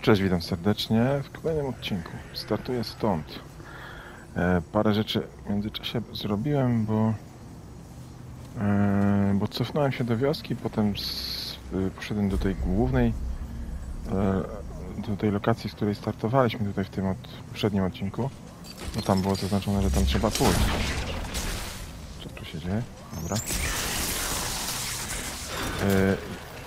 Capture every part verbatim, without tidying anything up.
Cześć, witam serdecznie w kolejnym odcinku. Startuję stąd. E, parę rzeczy w międzyczasie zrobiłem, bo, e, bo cofnąłem się do wioski, potem z, e, poszedłem do tej głównej, e, do tej lokacji, z której startowaliśmy tutaj w tym od, poprzednim odcinku. No tam było zaznaczone, że tam trzeba pójść. Co tu się dzieje? Dobra. E,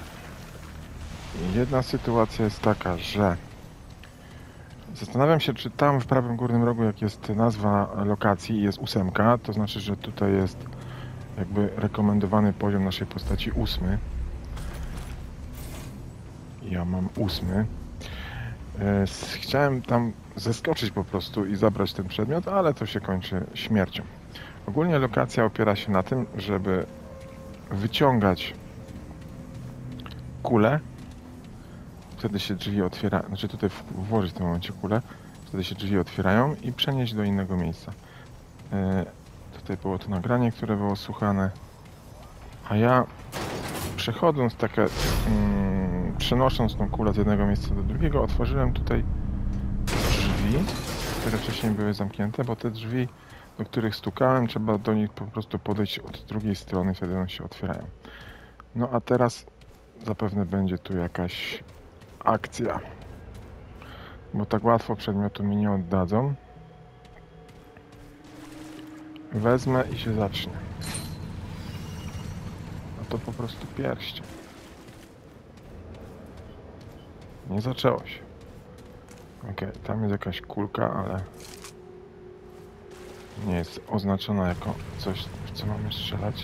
jedna sytuacja jest taka, że zastanawiam się, czy tam w prawym górnym rogu, jak jest nazwa lokacji i jest ósemka, to znaczy, że tutaj jest jakby rekomendowany poziom naszej postaci ósmy. Ja mam ósmy. Chciałem tam zeskoczyć po prostu i zabrać ten przedmiot, ale to się kończy śmiercią. Ogólnie lokacja opiera się na tym, żeby wyciągać kulę. Wtedy się drzwi otwiera, znaczy tutaj włożyć w tym momencie kulę, wtedy się drzwi otwierają i przenieść do innego miejsca. Yy, tutaj było to nagranie, które było słuchane, a ja przechodząc takie, yy, przenosząc tą kulę z jednego miejsca do drugiego, otworzyłem tutaj drzwi, które wcześniej były zamknięte, bo te drzwi, do których stukałem, trzeba do nich po prostu podejść od drugiej strony, wtedy one się otwierają. No a teraz zapewne będzie tu jakaś akcja, bo tak łatwo przedmiotu mi nie oddadzą. Wezmę i się zacznie. A to po prostu pierścień. Nie zaczęło się. Ok, tam jest jakaś kulka, ale nie jest oznaczona jako coś, w co mamy strzelać.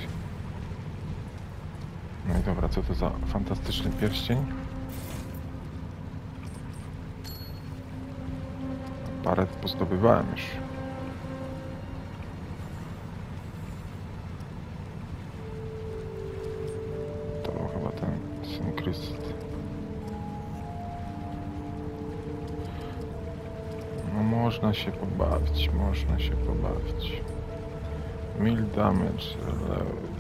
No i dobra, co to za fantastyczny pierścień? Parę pozdobywałem już. To był chyba ten synkryst. No można się pobawić, można się pobawić. Mil damage reloading.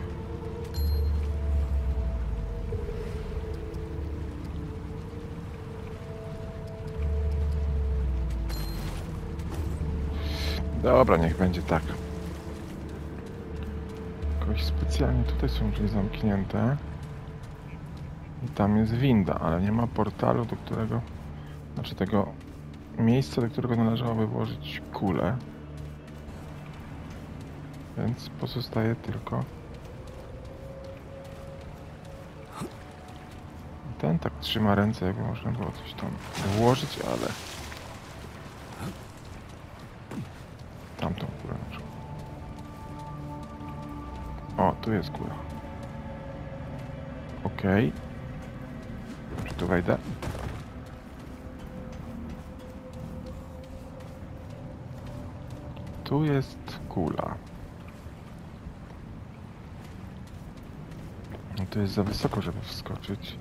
Dobra, niech będzie tak. Jakoś specjalnie tutaj są drzwi zamknięte. I tam jest winda, ale nie ma portalu, do którego... Znaczy tego miejsca, do którego należałoby włożyć kulę. Więc pozostaje tylko... Ten tak trzyma ręce, jakby można było coś tam włożyć, ale... Tamtą kulę na przykład. O, tu jest kula. Okej. Okay. Czy tu wejdę? Tu jest kula. No tu jest za wysoko, żeby wskoczyć.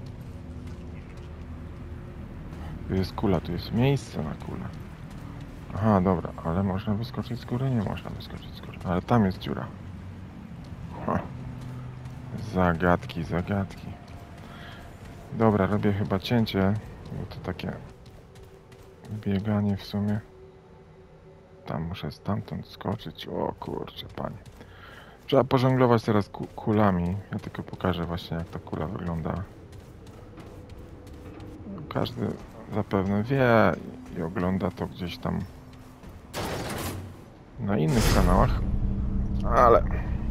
Tu jest kula, tu jest miejsce na kulę. Aha, dobra, ale można wyskoczyć z góry? Nie można wyskoczyć z góry. Ale tam jest dziura. Ha. Zagadki, zagadki. Dobra, robię chyba cięcie, bo to takie bieganie w sumie. Tam muszę stamtąd skoczyć. O kurczę, panie. Trzeba pożonglować teraz ku kulami. Ja tylko pokażę właśnie, jak ta kula wygląda. Każdy zapewne wie i ogląda to gdzieś tam na innych kanałach, ale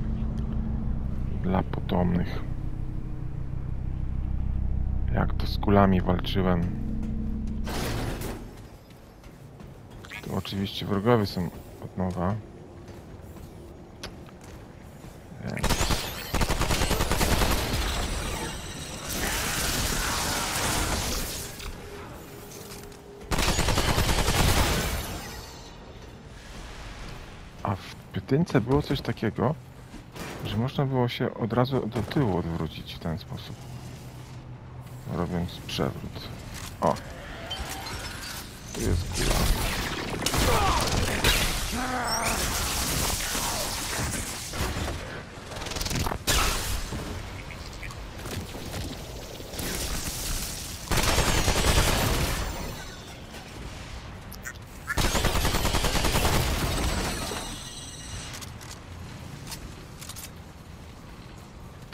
dla potomnych, jak to z kulami walczyłem. Tu oczywiście wrogowie są od nowa. Więc... A w pytynce było coś takiego, że można było się od razu do tyłu odwrócić w ten sposób, robiąc przewrót. O! Tu jest kula.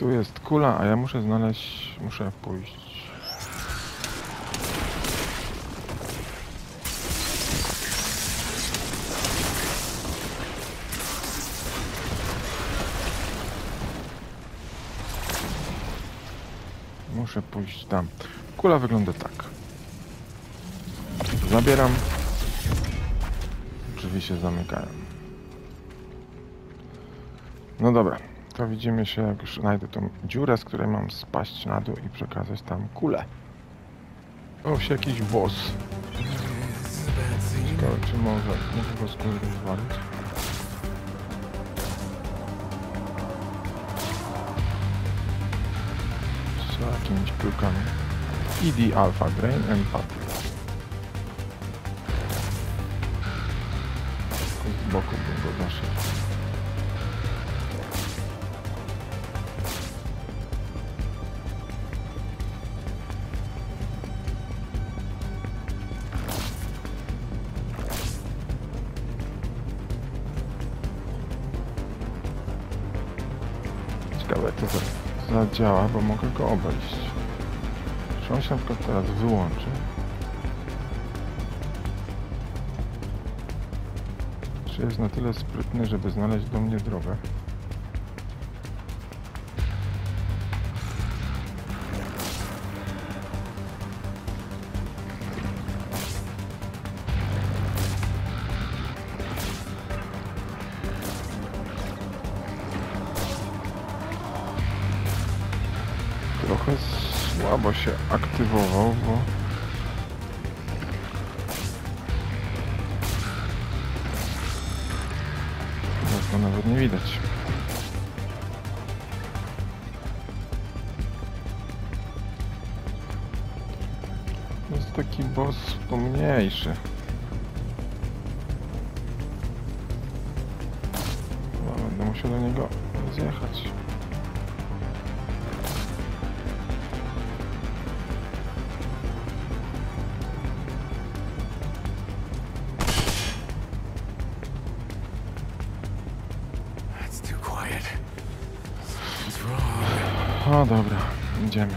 Tu jest kula, a ja muszę znaleźć... Muszę pójść... Muszę pójść tam. Kula wygląda tak. Zabieram. Drzwi się zamykają. No dobra. To widzimy się, jak już znajdę tą dziurę, z której mam spaść na dół i przekazać tam kulę. O, się jakiś boss. Ciekawe, czy może mogę go z góry rozwalić. Z jakimiś piłkami. E D Alpha Drain and Patriot. Z boku bym go zaszedł. Ciekawe, co to zadziała, bo mogę go obejść. Czy on się na przykład teraz wyłączy? Czy jest na tyle sprytny, żeby znaleźć do mnie drogę? Trochę słabo się aktywował, bo teraz go nawet nie widać. Jest taki boss pomniejszy. No, będę musiał do niego zjechać. O, dobra, idziemy.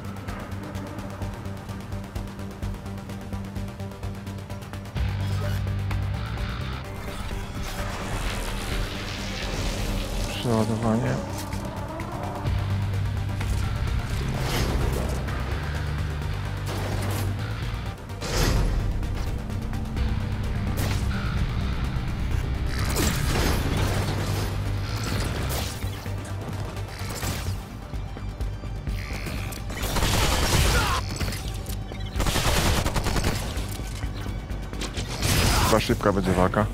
Przeładowanie. Chyba szybka będzie walka.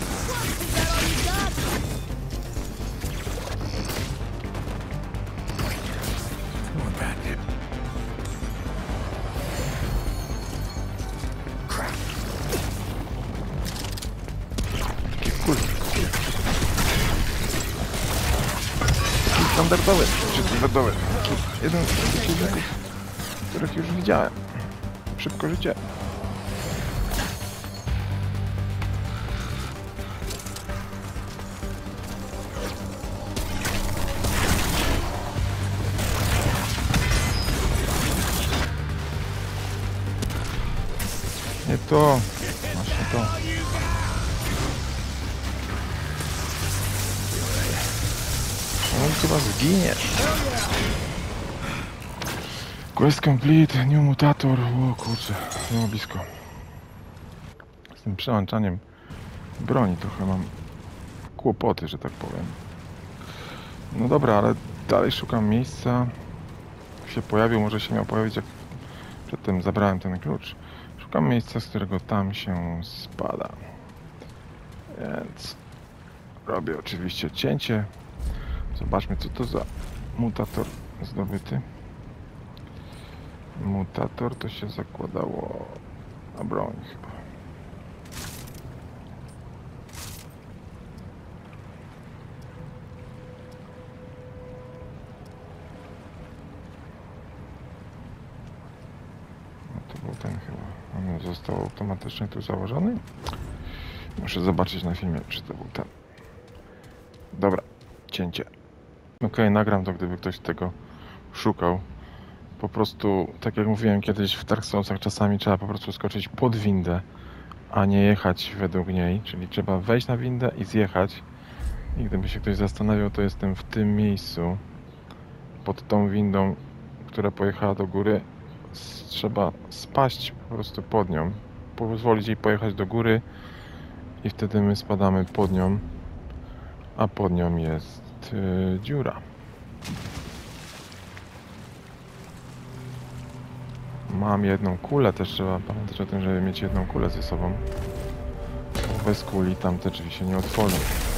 Standardowy, czy standardowy. Jeden z przeciwników, których już widziałem. Szybko życie. Nie to. Właśnie to. On chyba zginiesz. Quest complete, new mutator. O kurczę, było blisko. Z tym przełączaniem broni trochę mam kłopoty, że tak powiem. No dobra, ale dalej szukam miejsca. Jak się pojawił, może się miał pojawić, jak przedtem zabrałem ten klucz. Szukam miejsca, z którego tam się spada. Więc robię oczywiście cięcie. Zobaczmy, co to za mutator zdobyty. Mutator to się zakładało na broń chyba. No to był ten chyba. On został automatycznie tu założony. Muszę zobaczyć na filmie, czy to był ten. Dobra, cięcie. Okej, nagram to, gdyby ktoś tego szukał. Po prostu, tak jak mówiłem kiedyś w Dark Soulsach, czasami trzeba po prostu skoczyć pod windę, a nie jechać według niej, czyli trzeba wejść na windę i zjechać. I gdyby się ktoś zastanawiał, to jestem w tym miejscu, pod tą windą, która pojechała do góry. S- Trzeba spaść po prostu pod nią, pozwolić jej pojechać do góry i wtedy my spadamy pod nią, a pod nią jest yy, dziura. Mam jedną kulę, też trzeba pamiętać o tym, żeby mieć jedną kulę ze sobą. Bo bez kuli tamte drzwi się nie otworzą.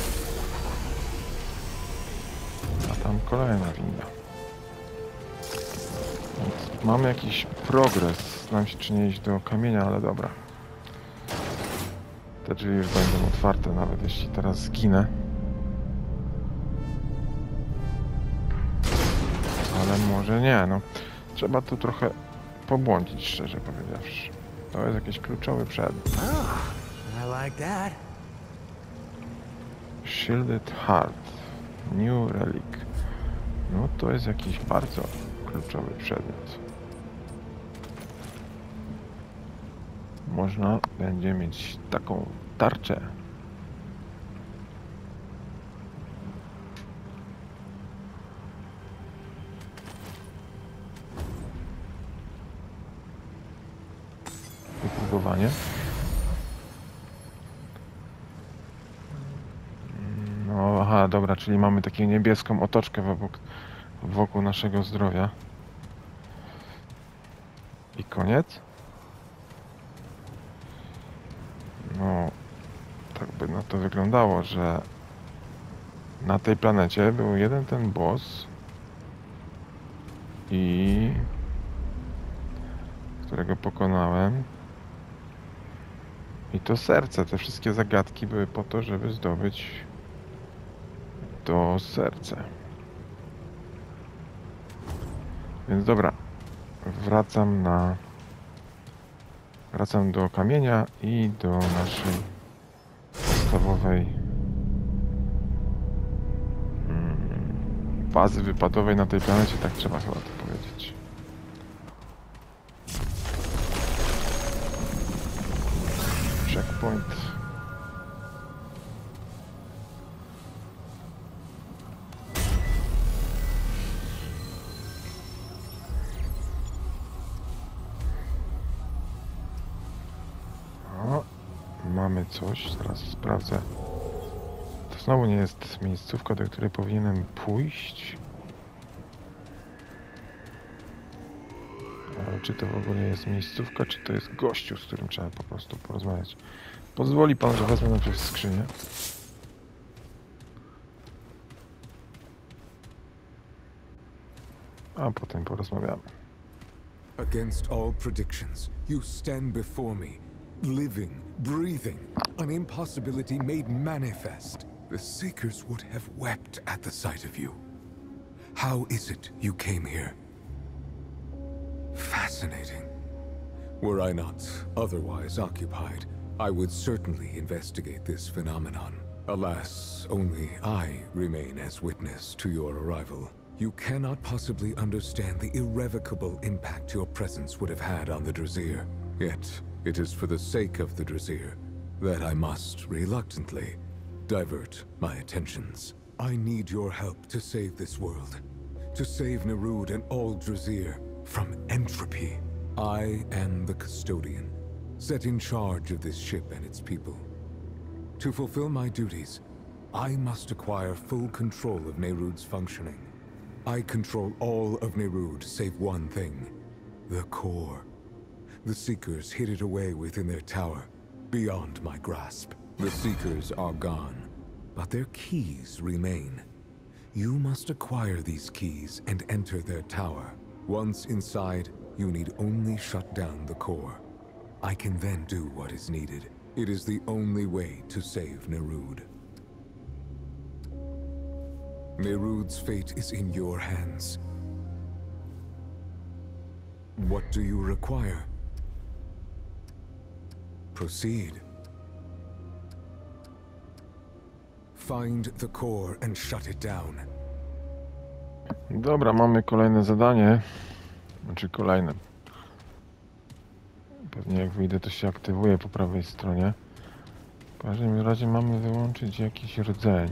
A tam kolejna winda. Więc mamy jakiś progres. Znam się czy nie iść do kamienia, ale dobra. Te drzwi już będą otwarte, nawet jeśli teraz zginę. Ale może nie, no. Trzeba tu trochę pobłądzić, szczerze powiedziawszy. To jest jakiś kluczowy przedmiot. Oh, I like that. Shielded Heart. New Relic. No to jest jakiś bardzo kluczowy przedmiot. Można będzie mieć taką tarczę. Wypróbowanie. No, aha, dobra, czyli mamy taką niebieską otoczkę wokół, wokół naszego zdrowia. I koniec? No, tak by na to wyglądało, że na tej planecie był jeden ten boss i którego pokonałem. I to serce, te wszystkie zagadki były po to, żeby zdobyć to serce. Więc dobra, wracam na... Wracam do kamienia i do naszej podstawowej mm, bazy wypadowej na tej planecie, tak trzeba chyba to powiedzieć. Checkpoint. O, mamy coś, zaraz sprawdzę. To znowu nie jest miejscówka, do której powinienem pójść. Ale czy to w ogóle jest miejscówka, czy to jest gościu, z którym trzeba po prostu porozmawiać. Pozwoli pan, że wezmę najpierw skrzynię. A potem porozmawiamy. Against all predictions, you stand before me, living, breathing, an impossibility made manifest. The Seekers would have wept at the sight of you. How is it you came here? Fascinating. Were I not otherwise occupied, I would certainly investigate this phenomenon. Alas, only I remain as witness to your arrival. You cannot possibly understand the irrevocable impact your presence would have had on the Drasir. Yet, it is for the sake of the Drasir that I must, reluctantly, divert my attentions. I need your help to save this world. To save Nerud and all Drasir from entropy. I am the custodian, set in charge of this ship and its people. To fulfill my duties, I must acquire full control of Nerud's functioning. I control all of Nerud save one thing, the core. The Seekers hid it away within their tower, beyond my grasp. The Seekers are gone, but their keys remain. You must acquire these keys and enter their tower. Once inside, you need only shut down the core. I can then do what is needed. It is the only way to save Nerud. Nerud's fate is in your hands. What do you require? Proceed. Find the core and shut it down. Dobra, mamy kolejne zadanie. Znaczy kolejne. Pewnie jak wyjdę, to się aktywuje po prawej stronie. W każdym razie mamy wyłączyć jakiś rdzeń.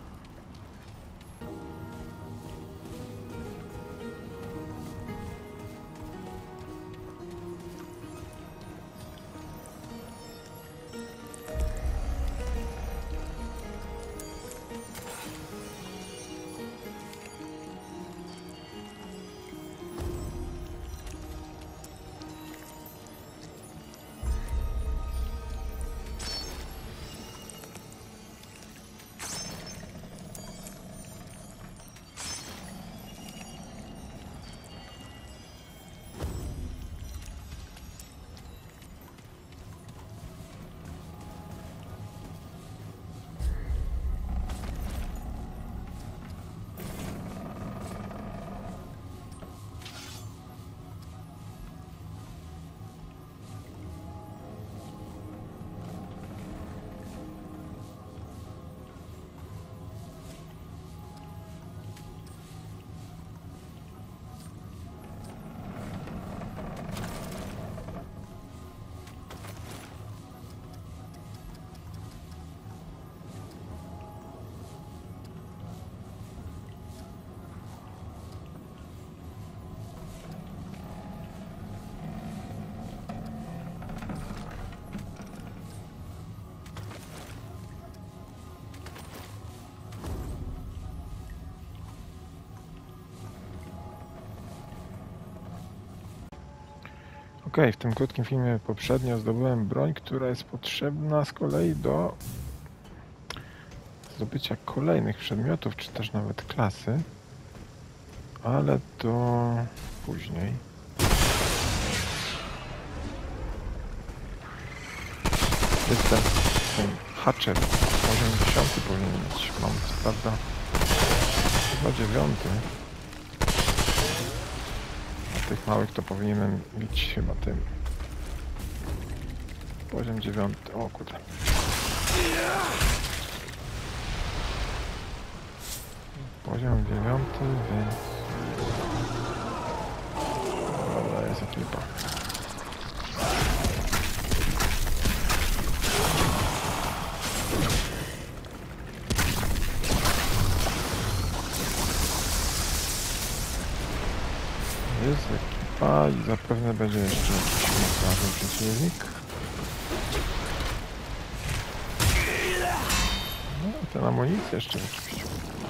Ok, w tym krótkim filmie poprzednio zdobyłem broń, która jest potrzebna z kolei do zdobycia kolejnych przedmiotów, czy też nawet klasy, ale to później. Jest ten, ten hatchet, poziom dziesiąty powinien mieć, mam co prawda chyba dziewiąty. Tych małych to powinienem mieć chyba tym. Poziom dziewiąty. O kurde. Poziom dziewiąty, więc... Dobra, jest ekipa. Jest ekipa i zapewne będzie jeszcze jakiś niezwykły przeciwnik. No, ten amunicję jeszcze oczywiście.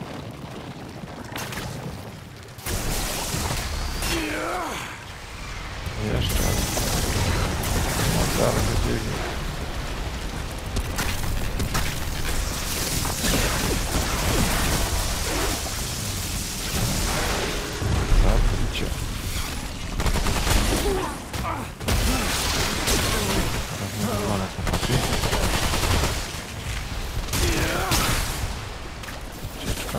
Jeszcze. No, zaraz przeciwnik. Zabijcie. Rozwiązane chłopaki. Ucieczka.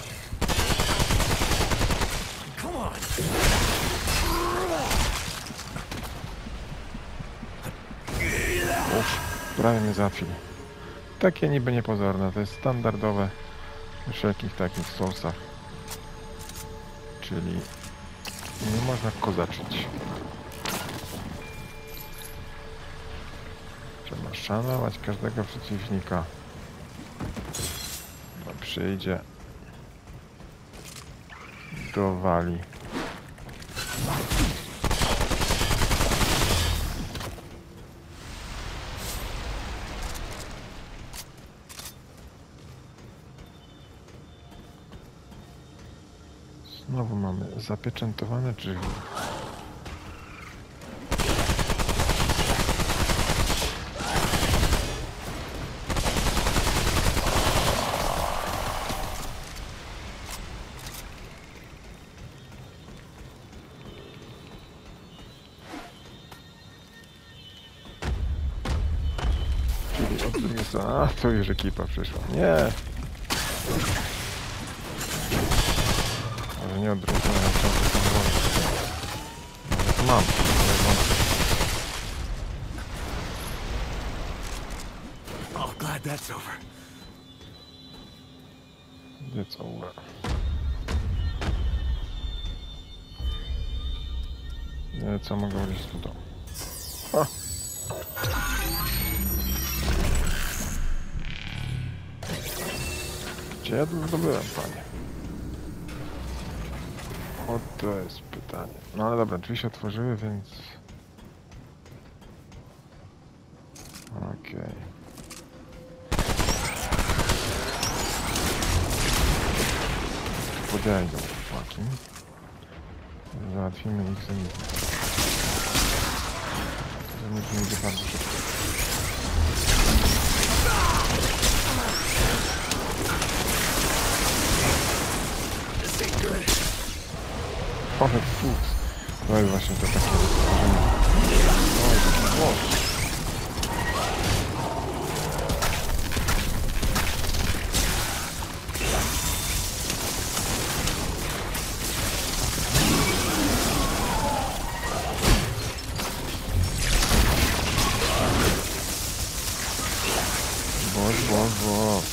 Uff, prawie mnie załatwili. Takie niby niepozorne, to jest standardowe w wszelkich takich sousach. Czyli nie można kozaczyć. Trzeba szanować każdego przeciwnika. No, przyjdzie do wali. Znowu mamy zapieczętowane drzwi. Czyli od drugiej strony. A, to już ekipa przyszła. Nie! Może nie od drugiej strony, ale ciągle tam włączyć. Mam. Oh, glad that's over. It's over. Nie, co mogę wejść tu do? O! Gdzie ja tu zdobyłem, panie? O, to jest pytanie. No ale dobra, drzwi się otworzyły, więc... Okej. Okay. Podejdą chłopaki. Załatwimy ich za nic. To nie będzie bardzo szybko. O, fuks. No i właśnie to takie wytworzenie. Oj, taki głos. Boż, boż, boż.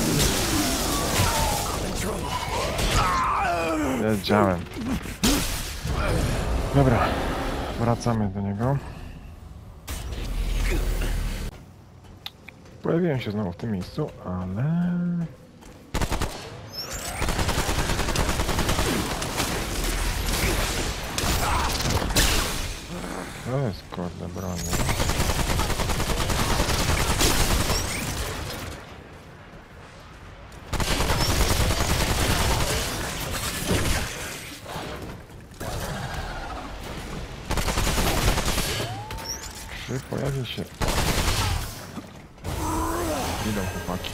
Wiedziałem. Dobra, wracamy do niego. Pojawiłem się znowu w tym miejscu, ale... To jest kurde brony. Czy pojawi się... Idą chłopaki.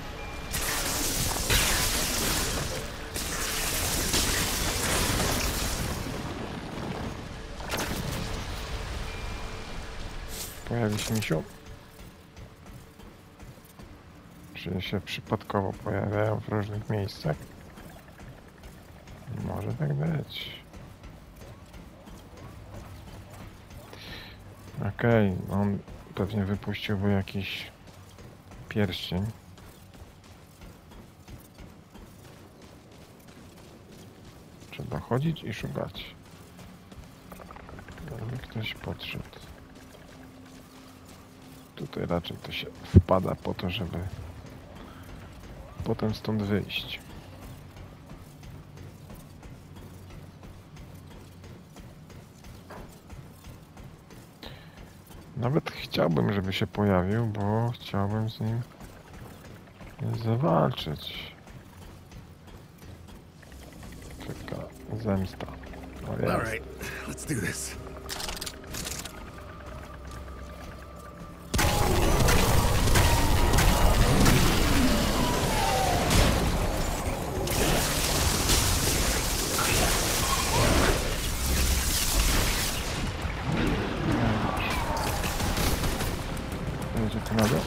Pojawi się misiu. Czy się przypadkowo pojawiają w różnych miejscach? Może tak być. Okej, okay, on pewnie wypuściłby jakiś pierścień. Trzeba chodzić i szukać. Jakby ktoś podszedł. Tutaj raczej to się wpada po to, żeby potem stąd wyjść. Nawet chciałbym, żeby się pojawił, bo chciałbym z nim zawalczyć. Taka zemsta. All right, let's do this. Będzie tu na dół.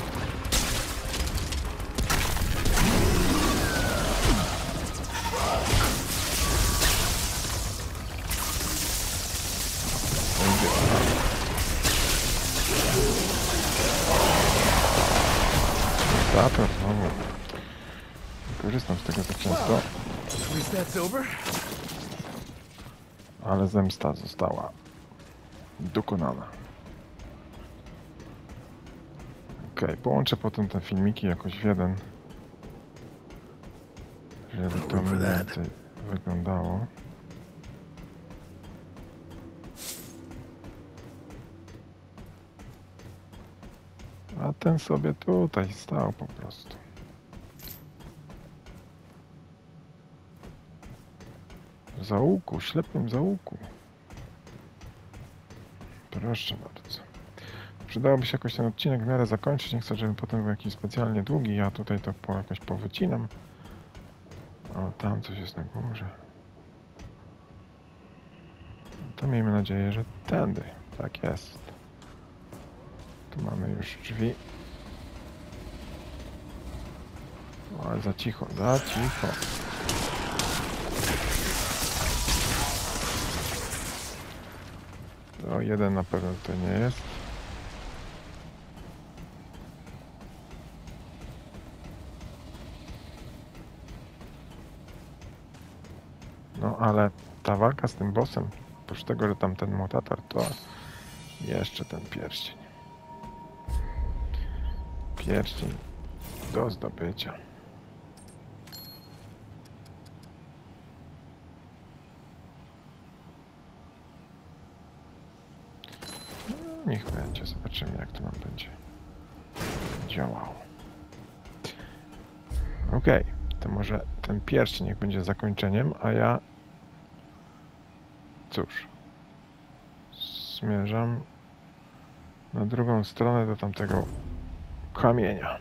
Zapewne znowu. Korzystam z tego za często. Ale zemsta została dokonana. Okej, okay, połączę potem te filmiki jakoś w jeden, żeby to mniej więcej wyglądało. A ten sobie tutaj stał po prostu. W zaułku, ślepym zaułku. Proszę bardzo. Przydałoby się jakoś ten odcinek w miarę zakończyć. Nie chcę, żeby potem był jakiś specjalnie długi. Ja tutaj to po, jakoś powycinam. O, tam coś jest na górze. To miejmy nadzieję, że tędy. Tak jest. Tu mamy już drzwi. O, ale za cicho, za cicho. To jeden na pewno to nie jest. No ale ta walka z tym bossem Oprócz tego, że tam ten mutator, to jeszcze ten pierścień. Pierścień do zdobycia. No, niech będzie, zobaczymy, jak to nam będzie działało. Okej, okay, to może ten pierścień niech będzie zakończeniem, a ja cóż, zmierzam na drugą stronę do tamtego kamienia.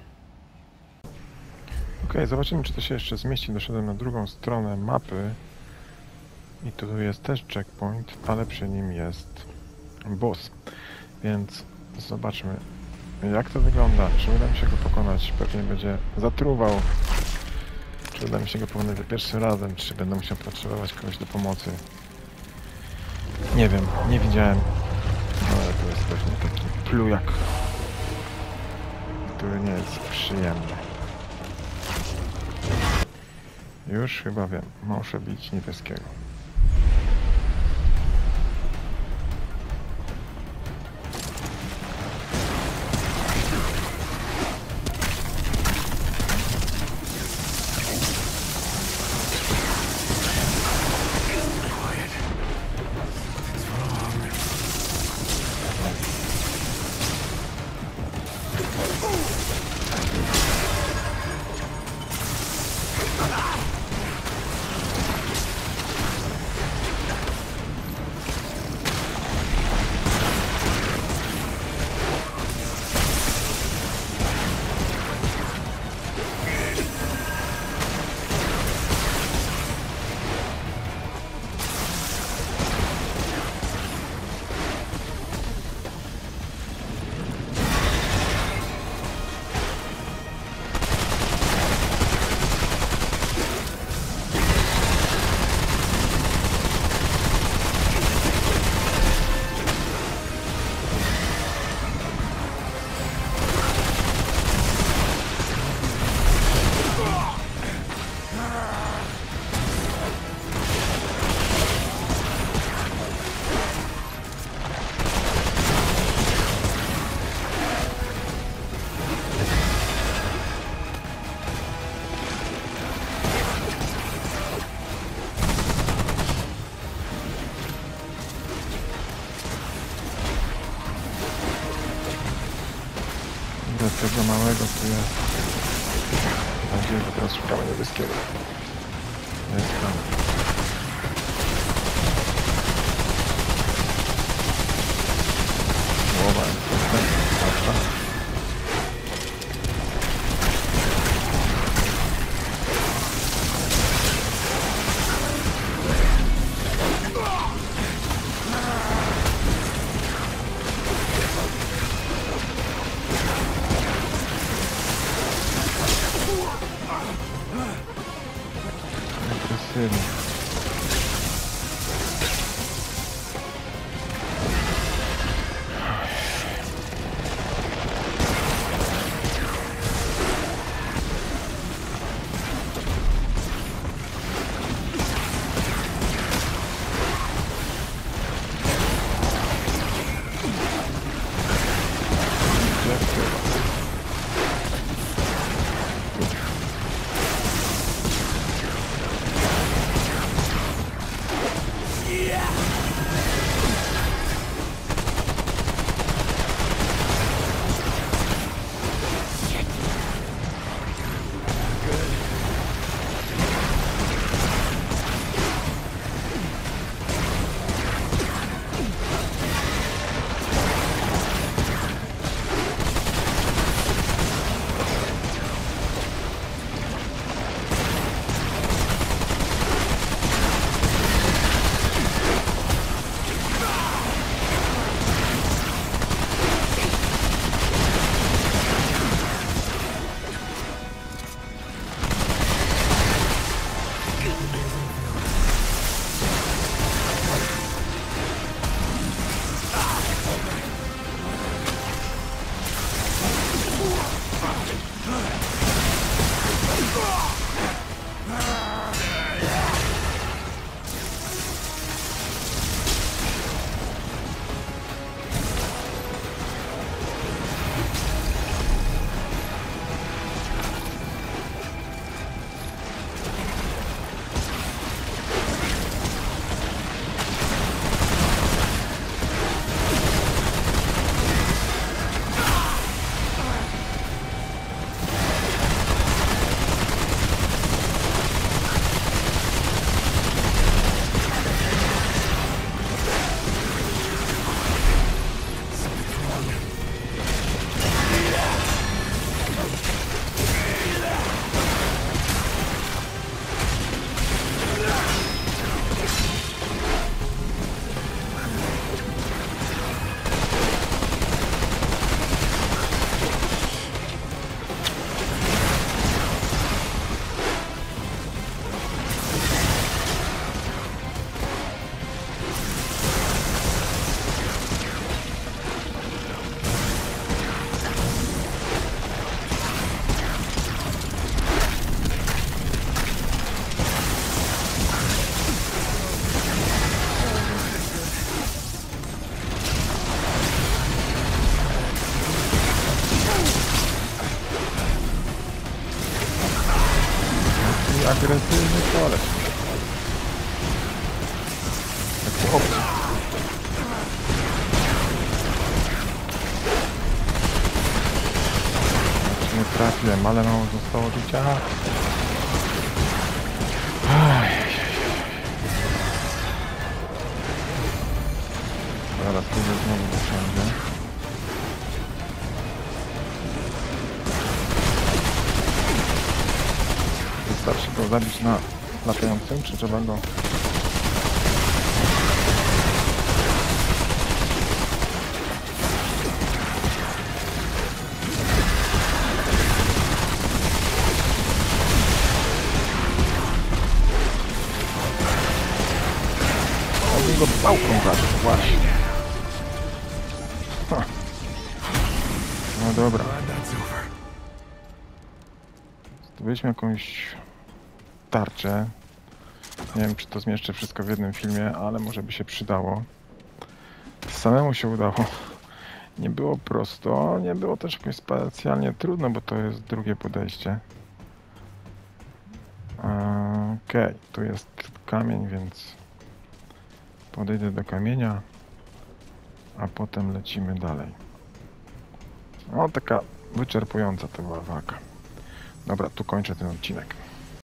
Ok, zobaczymy, czy to się jeszcze zmieści. Doszedłem na drugą stronę mapy i tu jest też checkpoint, ale przy nim jest boss, więc zobaczmy, jak to wygląda. Czy uda mi się go pokonać? Pewnie będzie zatruwał. Czy uda mi się go pokonać za pierwszym razem? Czy będę musiał potrzebować kogoś do pomocy? Nie wiem, nie widziałem, ale to jest pewnie taki plujak, który nie jest przyjemny. Już chyba wiem, muszę bić niebieskiego. Tego małego tu jest. Mam nadzieję, że teraz szukamy niebieskiego. Jest tam. Głowa jest dostępna. Agresywnie. trafiłem, ale mało zostało życia. Aj. Zaraz tu znowu dosiądzie. Wystarczy go zabić na latającym, czy trzeba go... On go pałką zabił, właśnie. Ha. No dobra. Zdobyliśmy jakąś tarczę. Nie wiem, czy to zmieszczę wszystko w jednym filmie, ale może by się przydało. Samemu się udało. Nie było prosto, nie było też jakoś specjalnie trudno, bo to jest drugie podejście. Okej, okay, tu jest kamień, więc podejdę do kamienia, a potem lecimy dalej. O, taka wyczerpująca to była walka. Dobra, tu kończę ten odcinek.